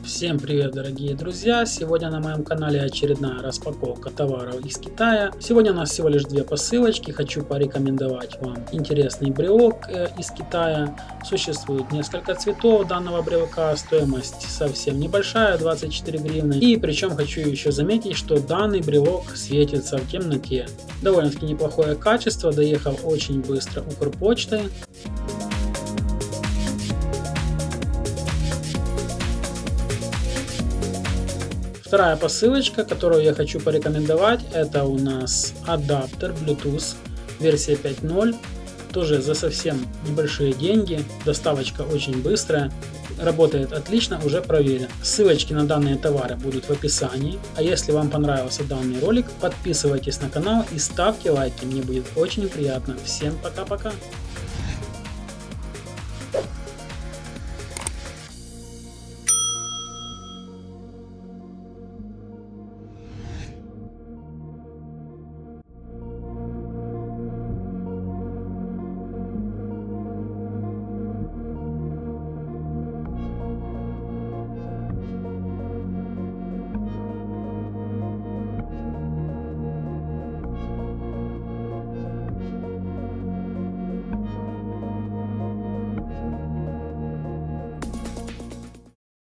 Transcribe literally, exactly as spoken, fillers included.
Всем привет, дорогие друзья! Сегодня на моем канале очередная распаковка товаров из Китая. Сегодня у нас всего лишь две посылочки. Хочу порекомендовать вам интересный брелок из Китая. Существует несколько цветов данного брелка. Стоимость совсем небольшая, двадцать четыре гривны. И причем хочу еще заметить, что данный брелок светится в темноте. Довольно-таки неплохое качество. Доехал очень быстро Укрпочтой. Вторая посылочка, которую я хочу порекомендовать, это у нас адаптер Bluetooth версия пять ноль. Тоже за совсем небольшие деньги. Доставочка очень быстрая. Работает отлично, уже проверен. Ссылочки на данные товары будут в описании. А если вам понравился данный ролик, подписывайтесь на канал и ставьте лайки. Мне будет очень приятно. Всем пока-пока.